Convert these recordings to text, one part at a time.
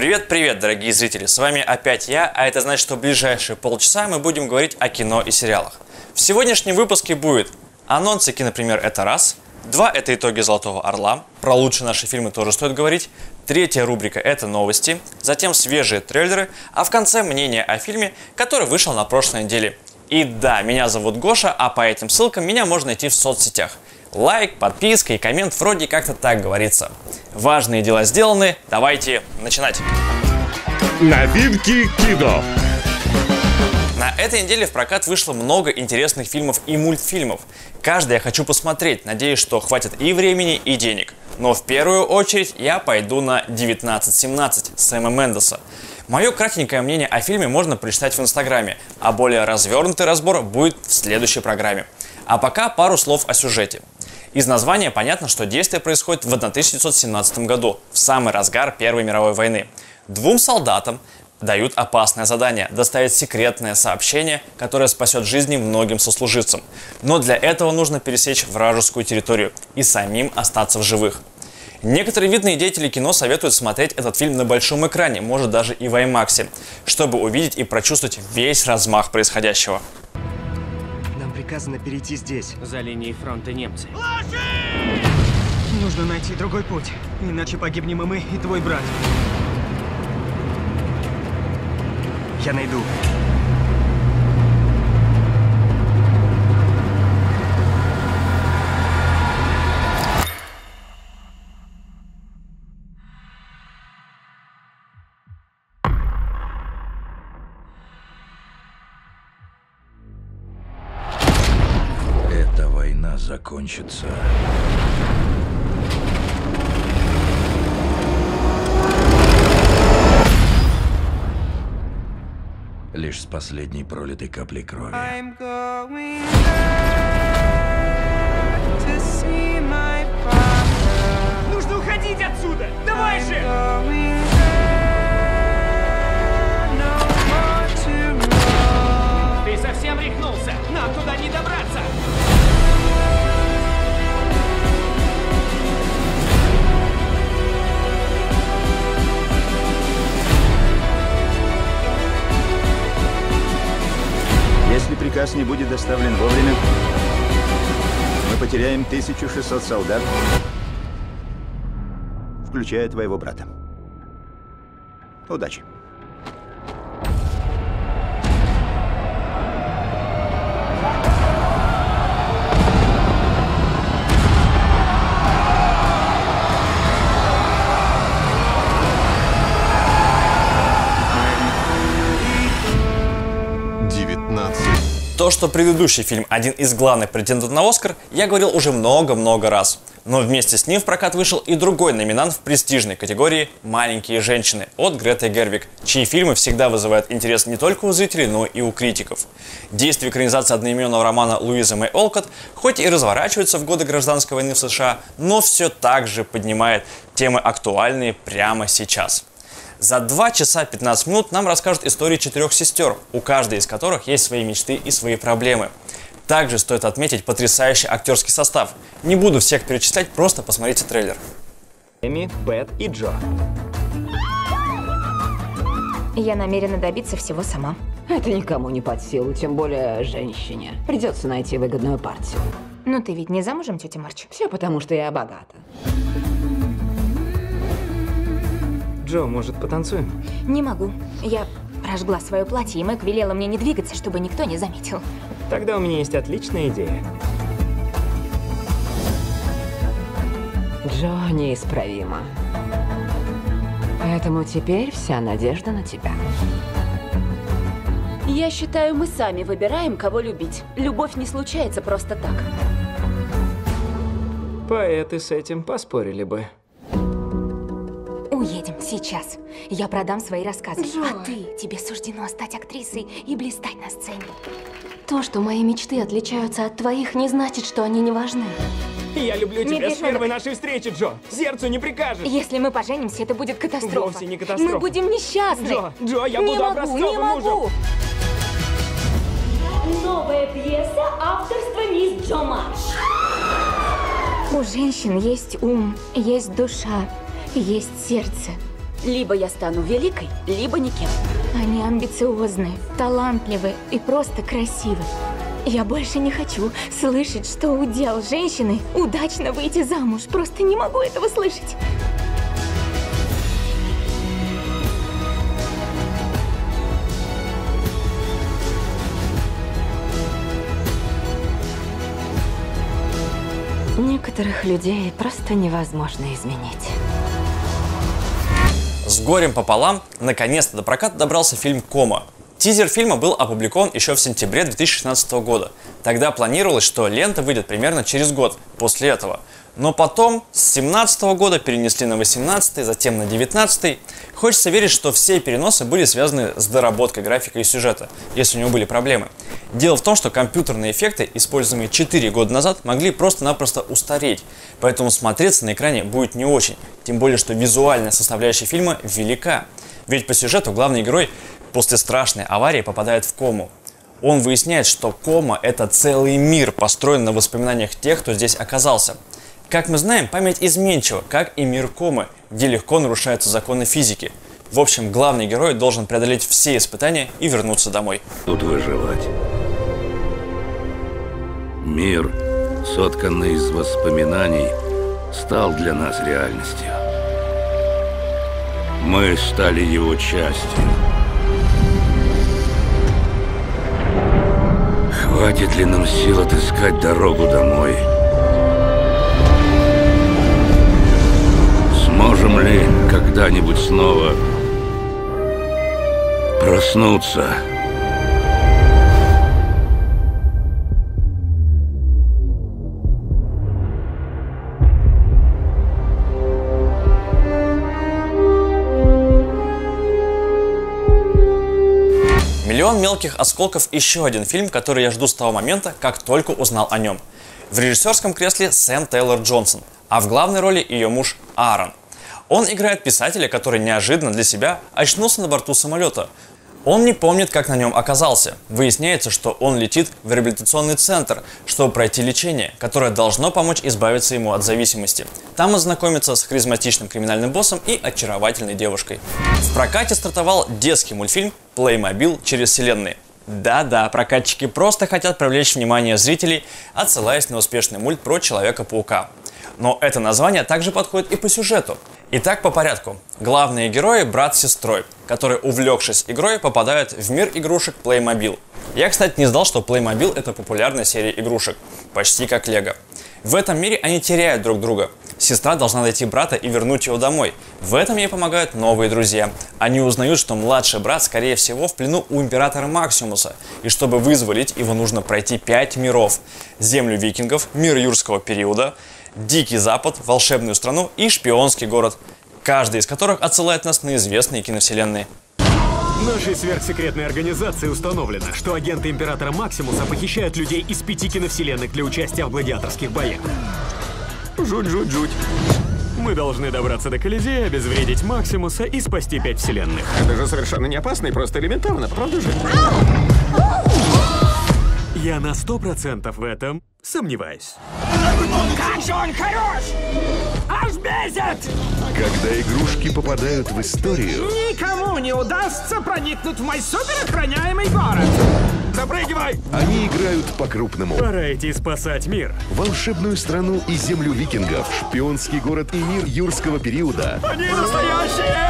Привет-привет, дорогие зрители, с вами опять я, а это значит, что в ближайшие полчаса мы будем говорить о кино и сериалах. В сегодняшнем выпуске будет анонсы кинопремьер «Это раз», 2 – это итоги «Золотого орла», про лучшие наши фильмы тоже стоит говорить, 3-я рубрика – это новости, затем свежие трейлеры, а в конце мнение о фильме, который вышел на прошлой неделе. И да, меня зовут Гоша, а по этим ссылкам меня можно найти в соцсетях. Лайк, подписка и коммент вроде как-то так говорится. Важные дела сделаны, давайте начинать. Новинки кино. На этой неделе в прокат вышло много интересных фильмов и мультфильмов. Каждый я хочу посмотреть, надеюсь, что хватит и времени, и денег. Но в первую очередь я пойду на 1917 Сэма Мендеса. Мое кратенькое мнение о фильме можно прочитать в Инстаграме, а более развернутый разбор будет в следующей программе. А пока пару слов о сюжете. Из названия понятно, что действие происходит в 1917 году, в самый разгар Первой мировой войны. 2 солдатам дают опасное задание – доставить секретное сообщение, которое спасет жизни многим сослуживцам. Но для этого нужно пересечь вражескую территорию и самим остаться в живых. Некоторые видные деятели кино советуют смотреть этот фильм на большом экране, может даже и в IMAX, чтобы увидеть и прочувствовать весь размах происходящего. Нам приказано перейти здесь. За линией фронта немцы. Нужно найти другой путь, иначе погибнем и мы, и твой брат. Я найду. Эта война закончится. Лишь с последней пролитой каплей крови. Нужно уходить отсюда! Давай же! Ты совсем рехнулся? Нам туда не добраться! Если приказ не будет доставлен вовремя, мы потеряем 1600 солдат, включая твоего брата. Удачи. То, что предыдущий фильм один из главных претендентов на Оскар, я говорил уже много-много раз. Но вместе с ним в прокат вышел и другой номинант в престижной категории «Маленькие женщины» от Греты Гервиг, чьи фильмы всегда вызывают интерес не только у зрителей, но и у критиков. Действие экранизации одноименного романа Луизы Мэй Олкотт хоть и разворачивается в годы гражданской войны в США, но все так же поднимает темы актуальные прямо сейчас. За 2 часа 15 минут нам расскажут истории 4 сестер, у каждой из которых есть свои мечты и свои проблемы. Также стоит отметить потрясающий актерский состав. Не буду всех перечислять, просто посмотрите трейлер. Эми, Бет и Джо. Я намерена добиться всего сама. Это никому не под силу, тем более женщине. Придется найти выгодную партию. Ну ты ведь не замужем, тетя Марч? Все потому, что я богата. Джо, может, потанцуем? Не могу. Я прожгла свое платье, и Мэг велела мне не двигаться, чтобы никто не заметил. Тогда у меня есть отличная идея. Джо неисправима. Поэтому теперь вся надежда на тебя. Я считаю, мы сами выбираем, кого любить. Любовь не случается просто так. Поэты с этим поспорили бы. Уедем сейчас. Я продам свои рассказы. Джо. А тебе суждено стать актрисой и блистать на сцене. То, что мои мечты отличаются от твоих, не значит, что они не важны. Я люблю тебя с Медвежонок. первой нашей встречи, Джо. Сердцу не прикажешь. Если мы поженимся, это будет катастрофа. Вовсе не катастрофа. Мы будем несчастны. Джо, я не буду могу, образцовым не могу. мужем. Новая пьеса авторства мисс Джо Марч. У женщин есть ум, есть душа, есть сердце. Либо я стану великой, либо никем. Они амбициозные, талантливые и просто красивы. Я больше не хочу слышать, что удел женщины удачно выйти замуж. Просто не могу этого слышать. Некоторых людей просто невозможно изменить. С горем пополам, наконец-то до проката добрался фильм «Кома». Тизер фильма был опубликован еще в сентябре 2016 года. Тогда планировалось, что лента выйдет примерно через год после этого. Но потом с 2017 года перенесли на 2018, затем на 2019. Хочется верить, что все переносы были связаны с доработкой графика и сюжета, если у него были проблемы. Дело в том, что компьютерные эффекты, используемые 4 года назад, могли просто-напросто устареть. Поэтому смотреться на экране будет не очень. Тем более, что визуальная составляющая фильма велика. Ведь по сюжету главный герой после страшной аварии попадает в кому. Он выясняет, что кома – это целый мир, построен на воспоминаниях тех, кто здесь оказался. Как мы знаем, память изменчива, как и мир комы, где легко нарушаются законы физики. В общем, главный герой должен преодолеть все испытания и вернуться домой. Тут выживать. Мир, сотканный из воспоминаний, стал для нас реальностью. Мы стали его частью. Хватит ли нам сил отыскать дорогу домой? Сможем ли когда-нибудь снова проснуться? «Миллион мелких осколков» – еще один фильм, который я жду с того момента, как только узнал о нем. В режиссерском кресле Сэм Тейлор Джонсон, а в главной роли ее муж Аарон. Он играет писателя, который неожиданно для себя очнулся на борту самолета. Он не помнит, как на нем оказался. Выясняется, что он летит в реабилитационный центр, чтобы пройти лечение, которое должно помочь избавиться ему от зависимости. Там он знакомится с харизматичным криминальным боссом и очаровательной девушкой. В прокате стартовал детский мультфильм «Плеймобил через вселенные». Да-да, прокатчики просто хотят привлечь внимание зрителей, отсылаясь на успешный мульт про Человека-паука. Но это название также подходит и по сюжету. Итак, по порядку. Главные герои – брат с сестрой, которые, увлекшись игрой, попадают в мир игрушек Playmobil. Я, кстати, не знал, что Playmobil – это популярная серия игрушек, почти как Лего. В этом мире они теряют друг друга. Сестра должна найти брата и вернуть его домой. В этом ей помогают новые друзья. Они узнают, что младший брат, скорее всего, в плену у императора Максимуса. И чтобы вызволить его, нужно пройти 5 миров. Землю викингов, мир юрского периода, Дикий Запад, волшебную страну и шпионский город. Каждый из которых отсылает нас на известные киновселенные. Нашей сверхсекретной организации установлено, что агенты императора Максимуса похищают людей из 5 киновселенных для участия в гладиаторских боях. Жуть-жуть-жуть. Мы должны добраться до Колизея, обезвредить Максимуса и спасти 5 вселенных. Это же совершенно не опасно и просто элементарно, правда же? Я на 100% в этом сомневаюсь. Как же он хорош! Аж бесит! Когда игрушки попадают в историю, Никому не удастся проникнуть в мой суперохраняемый город! Запрыгивай! они играют по-крупному. Пора идти спасать мир. Волшебную страну и землю викингов, шпионский город и мир юрского периода. Они настоящие!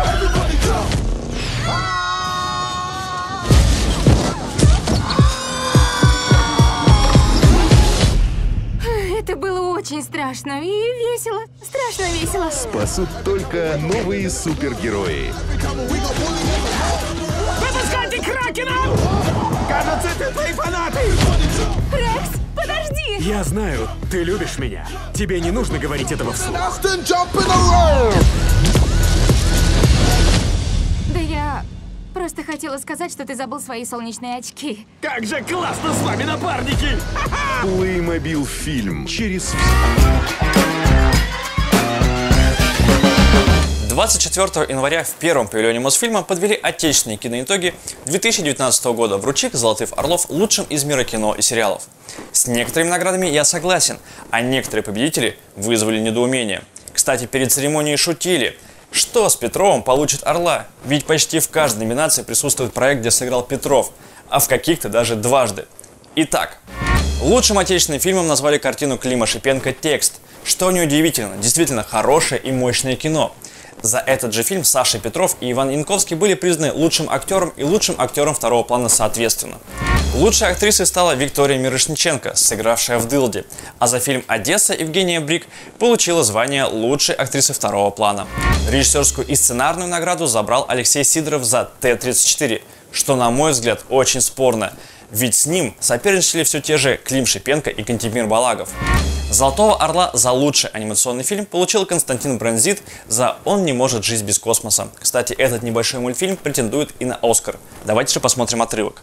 Это было очень страшно и весело. Страшно весело. Спасут только новые супергерои. Выпускайте Кракена! Кажется, это твои фанаты! Рекс, подожди! Я знаю, ты любишь меня. Тебе не нужно говорить этого вслух. Да я просто хотела сказать, что ты забыл свои солнечные очки. Как же классно с вами, напарники! Playmobil фильм через... 24 января в первом павильоне Мосфильма подвели отечественные киноитоги 2019 года, вручив Золотых Орлов лучшим из мира кино и сериалов. С некоторыми наградами я согласен, а некоторые победители вызвали недоумение. Кстати, перед церемонией шутили, Что с Петровым получит «Орла»? Ведь почти в каждой номинации присутствует проект, где сыграл Петров, а в каких-то даже дважды. Итак, лучшим отечественным фильмом назвали картину Клима Шипенко «Текст», что неудивительно, действительно хорошее и мощное кино. За этот же фильм Саша Петров и Иван Янковский были признаны лучшим актером и лучшим актером второго плана соответственно. Лучшей актрисой стала Виктория Мирошниченко, сыгравшая в «Дылде», а за фильм «Одесса» Евгения Брик получила звание лучшей актрисы второго плана. Режиссерскую и сценарную награду забрал Алексей Сидоров за Т-34, что, на мой взгляд, очень спорно, ведь с ним соперничали все те же Клим Шипенко и Кантемир Балагов. «Золотого орла» за лучший анимационный фильм получил Константин Бронзит за «Он не может жить без космоса». Кстати, этот небольшой мультфильм претендует и на «Оскар». Давайте же посмотрим отрывок.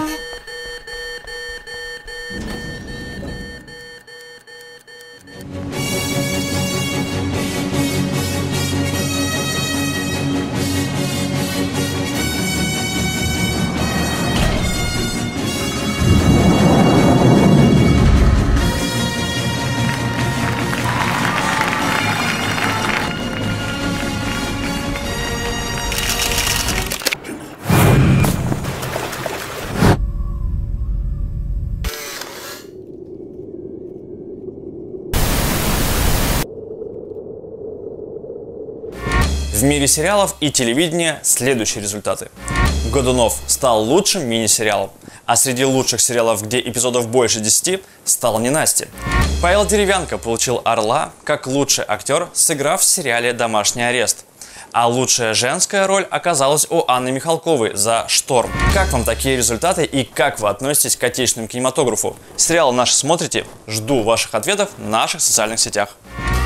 В мире сериалов и телевидения следующие результаты. «Годунов» стал лучшим мини-сериалом, а среди лучших сериалов, где эпизодов больше 10, стал «Ненастье». Павел Деревянко получил «Орла» как лучший актер, сыграв в сериале «Домашний арест». А лучшая женская роль оказалась у Анны Михалковой за «Шторм». Как вам такие результаты и как вы относитесь к отечественному кинематографу? Сериалы наши смотрите? Жду ваших ответов в наших социальных сетях.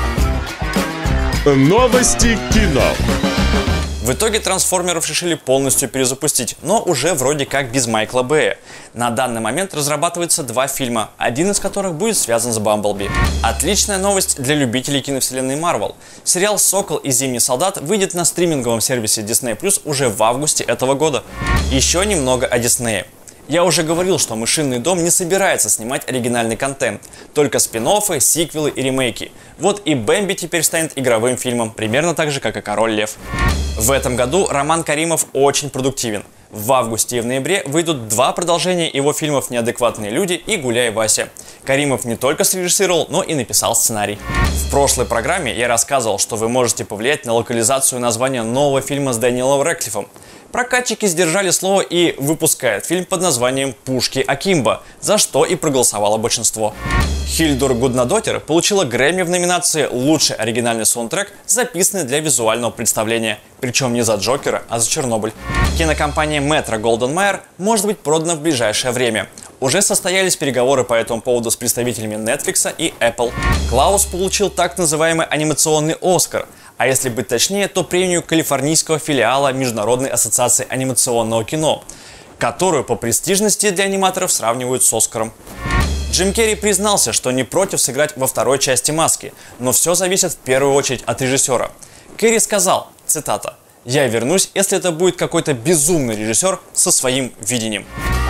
Новости кино. В итоге «Трансформеров» решили полностью перезапустить, но уже вроде как без Майкла Бэя. На данный момент разрабатывается 2 фильма, один из которых будет связан с Бамблби. Отличная новость для любителей киновселенной Марвел. Сериал «Сокол и Зимний солдат» выйдет на стриминговом сервисе Disney Plus уже в августе этого года. Еще немного о Диснее. Я уже говорил, что «Мышиный дом» не собирается снимать оригинальный контент, только спин-оффы, сиквелы и ремейки. Вот и «Бэмби» теперь станет игровым фильмом, примерно так же, как и «Король Лев». В этом году Роман Каримов очень продуктивен. В августе и в ноябре выйдут 2 продолжения его фильмов «Неадекватные люди» и «Гуляй, Вася». Каримов не только срежиссировал, но и написал сценарий. В прошлой программе я рассказывал, что вы можете повлиять на локализацию названия нового фильма с Дэниелом Рэдклиффом. Прокатчики сдержали слово и выпускают фильм под названием «Пушки Акимбо», за что и проголосовало большинство. Хильдур Гуднадотtir получила Грэмми в номинации «Лучший оригинальный саундтрек, записанный для визуального представления», причем не за Джокера, а за Чернобыль. Кинокомпания Metro-Goldwyn-Mayer может быть продана в ближайшее время. Уже состоялись переговоры по этому поводу с представителями Netflix и Apple. Клаус получил так называемый анимационный «Оскар», а если быть точнее, то премию калифорнийского филиала Международной ассоциации анимационного кино, которую по престижности для аниматоров сравнивают с «Оскаром». Джим Керри признался, что не против сыграть во второй части «Маски», но все зависит в первую очередь от режиссера. Керри сказал, цитата, «Я вернусь, если это будет какой-то безумный режиссер со своим видением».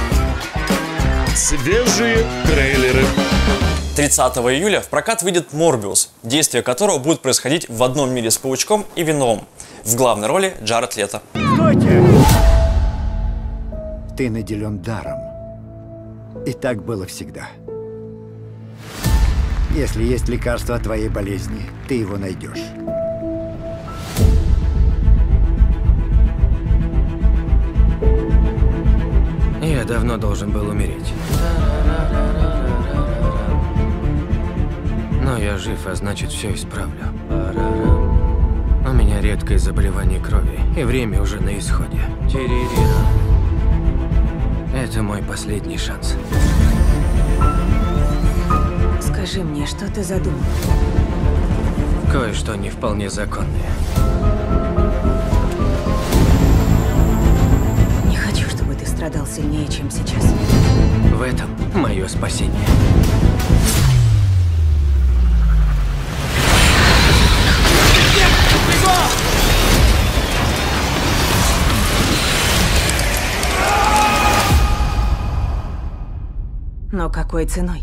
Свежие трейлеры. 30 июля в прокат выйдет «Морбиус», действие которого будет происходить в одном мире с Паучком и Веномом. В главной роли Джаред Лето. Стойте! Ты наделен даром. И так было всегда. Если есть лекарство от твоей болезни, ты его найдешь. Я давно должен был умереть. Но я жив, а значит, все исправлю. У меня редкое заболевание крови, и время уже на исходе. Это мой последний шанс. Скажи мне, что ты задумал? Кое-что не вполне законное. Не хочу, чтобы ты страдал сильнее, чем сейчас. В этом мое спасение. Но какой ценой?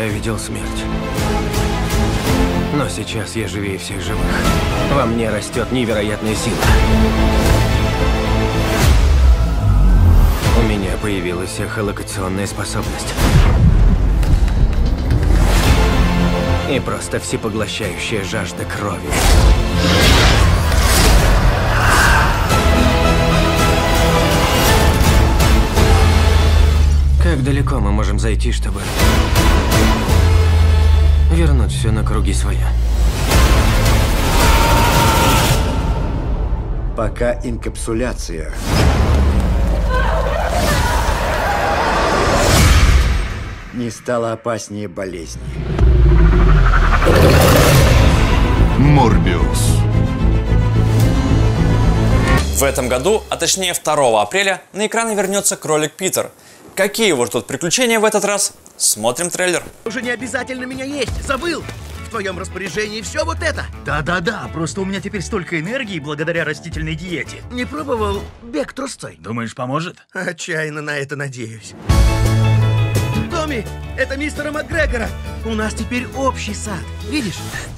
я видел смерть. Но сейчас я живее всех живых. Во мне растет невероятная сила. У меня появилась эхолокационная способность. И просто всепоглощающая жажда крови. Как далеко мы можем зайти, чтобы вернуть все на круги своя? Пока инкапсуляция не стала опаснее болезни. Морбиус. В этом году, а точнее 2 апреля, на экраны вернется кролик Питер. Какие его ждут приключения в этот раз? Смотрим трейлер. Уже не обязательно меня есть, забыл! В твоем распоряжении все вот это? Да-да-да, просто у меня теперь столько энергии благодаря растительной диете. Не пробовал бег трусцой? Думаешь, поможет? Отчаянно на это надеюсь. Томми, это мистера Макгрегора. У нас теперь общий сад, видишь?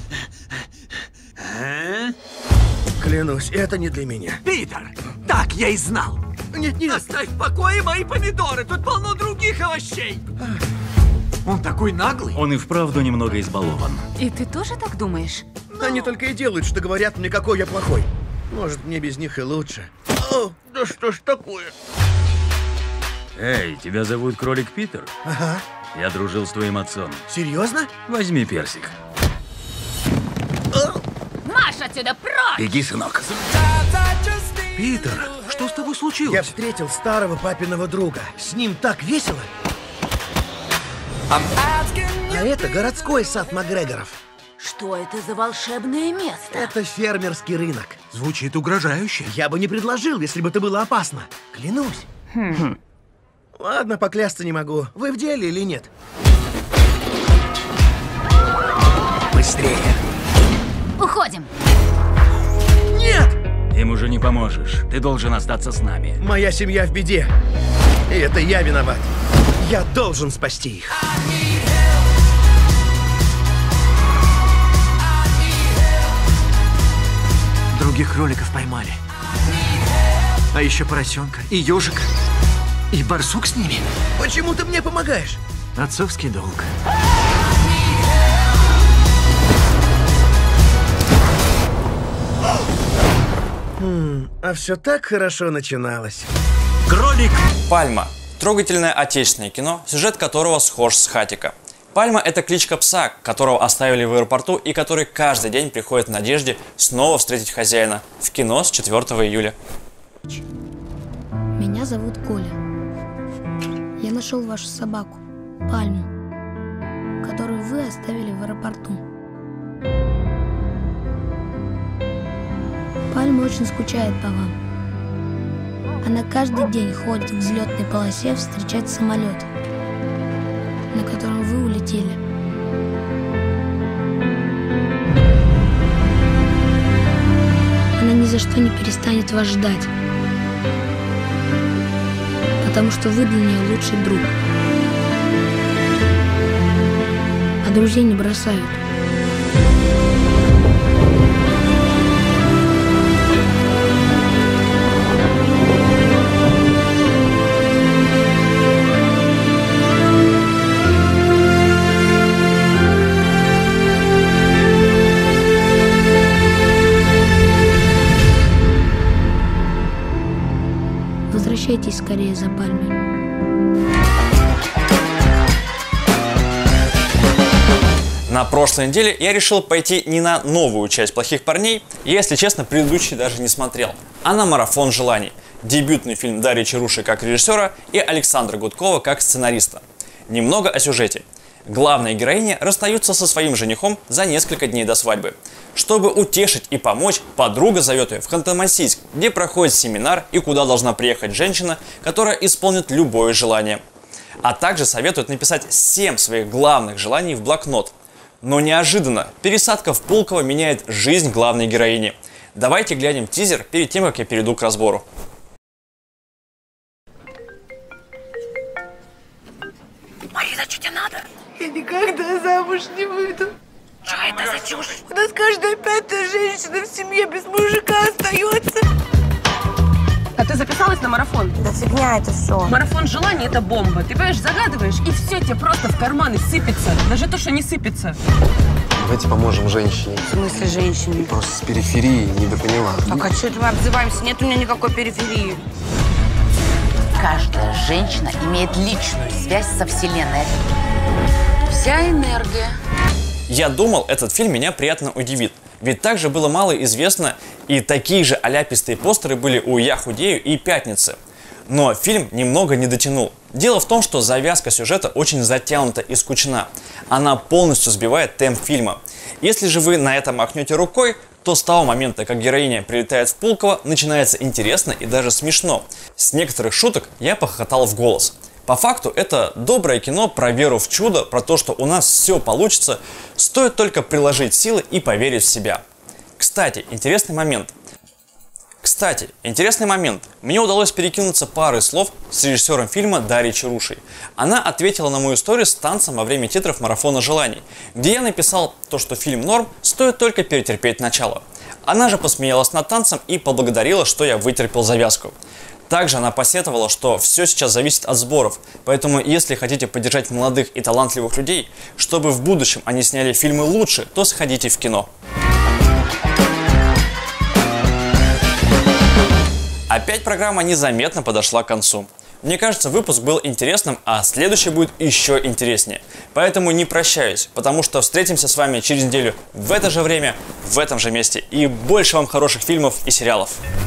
Клянусь, это не для меня. Питер, так я и знал. Нет. Оставь в покое мои помидоры, тут полно других овощей. Он такой наглый. Он и вправду немного избалован. И ты тоже так думаешь? Они только и делают, что говорят мне, какой я плохой. Может, мне без них и лучше. О, да что ж такое? Эй, тебя зовут Кролик Питер? Ага. Я дружил с твоим отцом. Серьезно? Возьми персик. Марш отсюда, прочь! Беги, сынок. Питер, что с тобой случилось? Я встретил старого папиного друга. С ним так весело. А это городской сад Макгрегоров. Что это за волшебное место? Это фермерский рынок. Звучит угрожающе. Я бы не предложил, если бы это было опасно. Клянусь. Ладно, поклясться не могу. Вы в деле или нет? Быстрее. Уходим. Нет! Им уже не поможешь. Ты должен остаться с нами. Моя семья в беде. И это я виноват. Я должен спасти их. Других кроликов поймали. А еще поросенка, и ежика, и барсук с ними. Почему ты мне помогаешь? Отцовский долг. А все так хорошо начиналось. Кролик! Пальма. Трогательное отечественное кино, сюжет которого схож с Хатико. Пальма – это кличка пса, которого оставили в аэропорту и который каждый день приходит в надежде снова встретить хозяина. В кино с 4 июля. Меня зовут Коля. Я нашел вашу собаку, Пальму, которую вы оставили в аэропорту. Пальма очень скучает по вам. Она каждый день ходит к взлетной полосе встречать самолет, на котором вы улетели. Она ни за что не перестанет вас ждать, потому что вы для нее лучший друг. А друзей не бросают. Возвращайтесь скорее за Пальмой. На прошлой неделе я решил пойти не на новую часть «Плохих парней», я, если честно, предыдущий даже не смотрел, а на «Марафон желаний». Дебютный фильм Дарьи Чаруши как режиссера и Александра Гудкова как сценариста. Немного о сюжете. Главные героини расстаются со своим женихом за несколько дней до свадьбы. Чтобы утешить и помочь, подруга зовет ее в Ханты-Мансийск, где проходит семинар и куда должна приехать женщина, которая исполнит любое желание. А также советует написать 7 своих главных желаний в блокнот. Но неожиданно пересадка в Пулково меняет жизнь главной героини. Давайте глянем тизер перед тем, как я перейду к разбору. Марина, что тебе надо? Я никогда замуж не выйду. Что это за чушь? У нас каждая 5-я женщина в семье без мужика остается. А ты записалась на марафон? Да фигня это все. Марафон желаний – это бомба. Ты, понимаешь, загадываешь, и все тебе просто в карманы сыпется. Даже то, что не сыпется. Давайте поможем женщине. В смысле женщине? Просто с периферии недопоняла. Так, а что это мы обзываемся? Нет у меня никакой периферии. Каждая женщина имеет личную связь со Вселенной. Вся энергия. Я думал, этот фильм меня приятно удивит. Ведь также было мало известно, и такие же аляпистые постеры были у «Я худею» и «Пятницы». Но фильм немного не дотянул. Дело в том, что завязка сюжета очень затянута и скучна. Она полностью сбивает темп фильма. Если же вы на это махнете рукой, то с того момента, как героиня прилетает в Пулково, начинается интересно и даже смешно. С некоторых шуток я похохотал в голос. По факту это доброе кино про веру в чудо, про то, что у нас все получится, стоит только приложить силы и поверить в себя. Кстати, интересный момент. Мне удалось перекинуться парой слов с режиссером фильма Дарьей Чарушей. Она ответила на мою историю с танцем во время титров «Марафона желаний», где я написал то, что фильм норм, стоит только перетерпеть начало. Она же посмеялась над танцем и поблагодарила, что я вытерпел завязку. Также она посетовала, что все сейчас зависит от сборов, поэтому если хотите поддержать молодых и талантливых людей, чтобы в будущем они сняли фильмы лучше, то сходите в кино. Опять программа незаметно подошла к концу. Мне кажется, выпуск был интересным, а следующий будет еще интереснее. Поэтому не прощаюсь, потому что встретимся с вами через неделю в это же время, в этом же месте. И больше вам хороших фильмов и сериалов.